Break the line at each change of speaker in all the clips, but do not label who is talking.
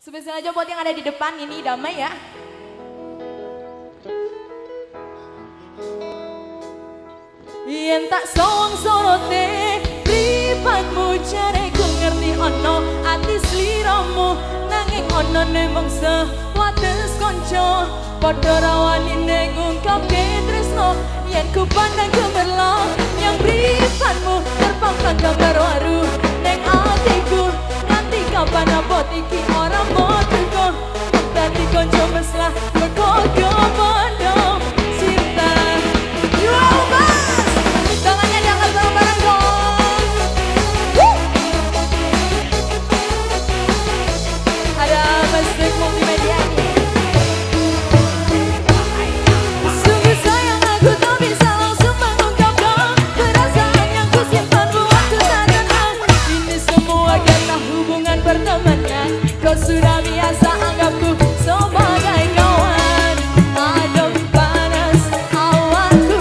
Spesial aja buat yang ada di depan ini, damai ya. Yen tak sawang sorote pripatmu jareku ngerti ono ati sliramu nanging ono ne mangsa wates kanca padha rawanine ngungkapke tresno yen ku pandang gemerlap yang pripatmu terpampang gambar waru ning atiku nganti kapan abot iki ora moduko dadi kanca mesra mergo padha cinta tangannya diangkat bareng-bareng dong. Ada Masjid Multimedia nih. Sungguh sayang aku tak bisa langsung mengungkapkan perasaan yang ku simpan buat ku tak tenang. Ini semua karena hubungan pertemanan. Kau sudah biasa anggapku sebagai kawan. Adem panas awalku.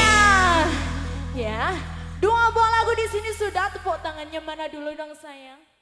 Dua buah lagu di sini sudah, tepuk tangannya mana dulu dong sayang.